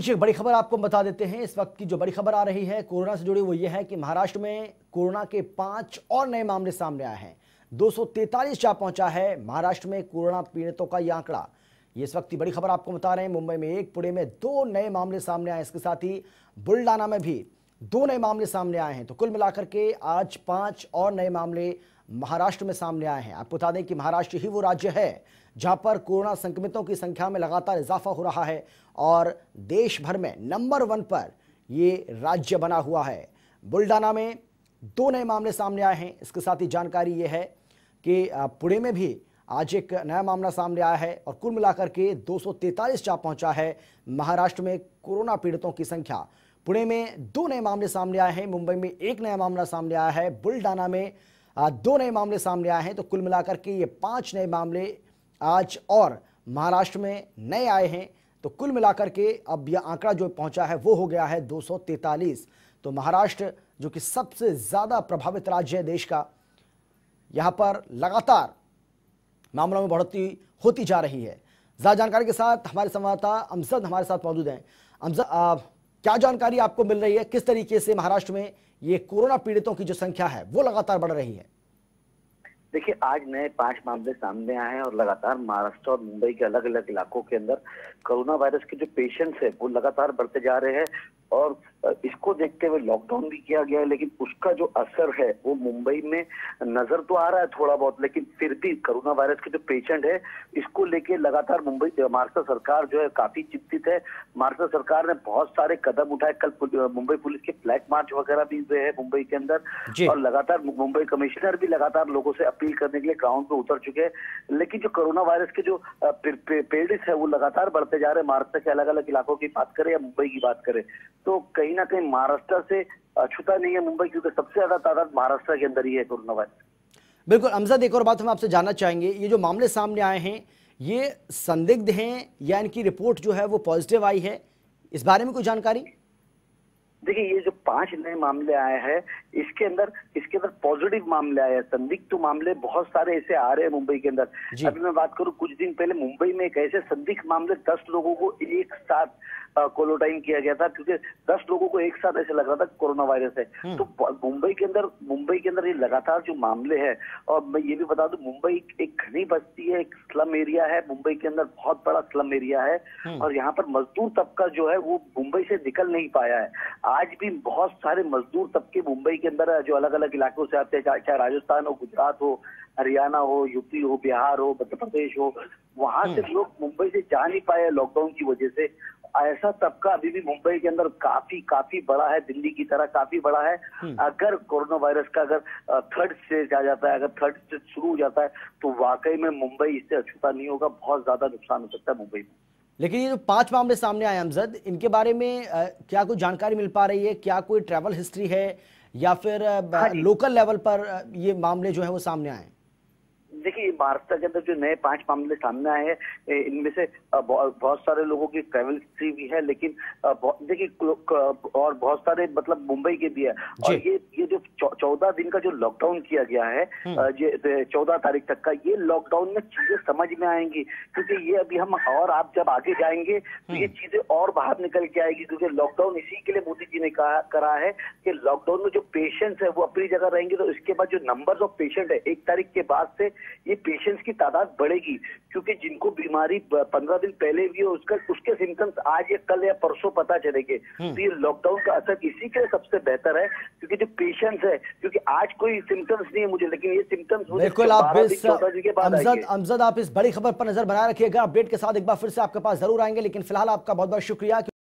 कुछ एक बड़ी खबर आपको बता देते हैं। इस वक्त की जो बड़ी खबर आ रही है कोरोना से जुड़ी वो ये है कि महाराष्ट्र में कोरोना के 5 और नए मामले सामने आए हैं। 243 जा पहुंचा है महाराष्ट्र में कोरोना पीड़ितों का ये आंकड़ा। ये इस वक्त की बड़ी खबर आपको बता रहे हैं। मुंबई में 1, पुणे में 2 नए मामले सामने आए। इसके साथ ही बुल्डाना में भी 2 नए मामले सामने आए हैं। तो कुल मिलाकर के आज 5 और नए मामले महाराष्ट्र में सामने आए हैं। आपको बता दें कि महाराष्ट्र ही वो राज्य है जहां पर कोरोना संक्रमितों की संख्या में लगातार इजाफा हो रहा है और देश भर में नंबर 1 पर ये राज्य बना हुआ है। बुल्डाना में 2 नए मामले सामने आए हैं। इसके साथ ही जानकारी ये है कि पुणे में भी आज एक नया मामला सामने आया है और कुल मिलाकर के 243 जा पहुंचा है महाराष्ट्र में कोरोना पीड़ितों की संख्या। पुणे में 2 नए मामले सामने आए हैं। मुंबई में 1 नया मामला सामने आया है। बुल्डाना में 2 नए मामले सामने आए हैं। तो कुल मिलाकर के ये 5 नए मामले आज और महाराष्ट्र में नए आए हैं। तो कुल मिलाकर के अब यह आंकड़ा जो पहुंचा है वो हो गया है 243। तो महाराष्ट्र जो कि सबसे ज्यादा प्रभावित राज्य है देश का, यहां पर लगातार मामलों में बढ़ोतरी होती जा रही है। ज्यादा जानकारी के साथ हमारे संवाददाता अमजद हमारे साथ मौजूद हैं। अमजद, क्या जानकारी आपको मिल रही है, किस तरीके से महाराष्ट्र में ये कोरोना पीड़ितों की जो संख्या है वो लगातार बढ़ रही है? देखिए, आज नए 5 मामले सामने आए हैं और लगातार महाराष्ट्र और मुंबई के अलग अलग इलाकों के अंदर कोरोना वायरस के जो पेशेंट्स हैं वो लगातार बढ़ते जा रहे हैं और इसको देखते हुए लॉकडाउन भी किया गया है। लेकिन उसका जो असर है वो मुंबई में नजर तो आ रहा है थोड़ा बहुत, लेकिन फिर भी कोरोना वायरस के जो पेशेंट है इसको लेके लगातार महाराष्ट्र सरकार जो है काफी चिंतित है। महाराष्ट्र सरकार ने बहुत सारे कदम उठाए। कल मुंबई पुलिस के फ्लैग मार्च वगैरह भी हुए हैं मुंबई के अंदर और लगातार मुंबई कमिश्नर भी लगातार लोगों से अपील करने के लिए ग्राउंड पे उतर चुके हैं। लेकिन जो कोरोना वायरस के जो पीड़ित है वो लगातार बढ़ते जा रहे हैं। महाराष्ट्र के अलग अलग इलाकों की बात करें या मुंबई की बात करें तो कहीं ना कहीं महाराष्ट्र से अछूता नहीं है मुंबई, क्योंकि सबसे ज्यादा तादाद महाराष्ट्र के अंदर ही है कोरोना वायरस। बिल्कुल अमजद, एक और बात हम आपसे जानना चाहेंगे, ये जो मामले सामने आए हैं ये संदिग्ध हैं या इनकी रिपोर्ट जो है वो पॉजिटिव आई है, इस बारे में कोई जानकारी? देखिए, ये जो 5 नए मामले आए हैं इसके अंदर पॉजिटिव मामले आए हैं। संदिग्ध तो मामले बहुत सारे ऐसे आ रहे हैं मुंबई के अंदर। अभी मैं बात करूं, कुछ दिन पहले मुंबई में एक ऐसे संदिग्ध मामले 10 लोगों को एक साथ क्वारंटाइन किया गया था, क्योंकि 10 लोगों को एक साथ ऐसे लग रहा था कोरोना वायरस है। तो मुंबई के अंदर ये लगातार जो मामले हैं, और मैं ये भी बता दूं मुंबई एक घनी बस्ती है, एक स्लम एरिया है। मुंबई के अंदर बहुत बड़ा स्लम एरिया है और यहाँ पर मजदूर तबका जो है वो मुंबई से निकल नहीं पाया है। आज भी बहुत सारे मजदूर तबके मुंबई के अंदर जो अलग अलग इलाकों से आते हैं, चाहे राजस्थान हो, गुजरात हो, हरियाणा हो, यूपी हो, बिहार हो, मध्य प्रदेश हो, वहां से लोग मुंबई से जा नहीं पाए लॉकडाउन की वजह से। ऐसा तबका अभी भी मुंबई के अंदर काफी बड़ा है, दिल्ली की तरह काफी बड़ा है। अगर कोरोना वायरस का अगर 3rd स्टेज आ जाता है, अगर 3rd स्टेज शुरू हो जाता है तो वाकई में मुंबई इससे अछूता नहीं होगा, बहुत ज्यादा नुकसान हो सकता है मुंबई में। लेकिन ये जो 5 मामले सामने आए अमजद, इनके बारे में क्या कोई जानकारी मिल पा रही है? क्या कोई ट्रैवल हिस्ट्री है या फिर लोकल लेवल पर ये मामले जो है वो सामने आए? देखिए, महाराष्ट्र के अंदर जो नए 5 मामले सामने आए हैं इनमें से बहुत सारे लोगों की ट्रैवल हिस्ट्री भी है, लेकिन देखिए और बहुत सारे मतलब मुंबई के भी है। और ये जो 14 दिन का जो लॉकडाउन किया गया है, ये 14 तारीख तक का, ये लॉकडाउन में चीजें समझ में आएंगी, क्योंकि ये अभी हम और आप जब आगे जाएंगे तो ये चीजें और बाहर निकल के आएगी। क्योंकि लॉकडाउन इसी के लिए मोदी जी ने करा है कि लॉकडाउन में जो पेशेंट्स है वो अपनी जगह रहेंगे, तो इसके बाद जो नंबर ऑफ पेशेंट है 1 तारीख के बाद से ये पेशेंट्स की तादाद बढ़ेगी, क्योंकि जिनको बीमारी 15 दिन पहले भी हो उसके सिम्टम्स आज या कल या परसों पता चलेंगे। तो ये लॉकडाउन का असर इसी के लिए सबसे बेहतर है, क्योंकि जो पेशेंट्स है, क्योंकि आज कोई सिम्टम्स नहीं है मुझे, लेकिन ये सिम्टम्स बिल्कुल अमजद आप इस बड़ी खबर पर नजर बनाए रखिएगा। अपडेट के साथ एक बार फिर से आपके पास जरूर आएंगे, लेकिन फिलहाल आपका बहुत बहुत शुक्रिया।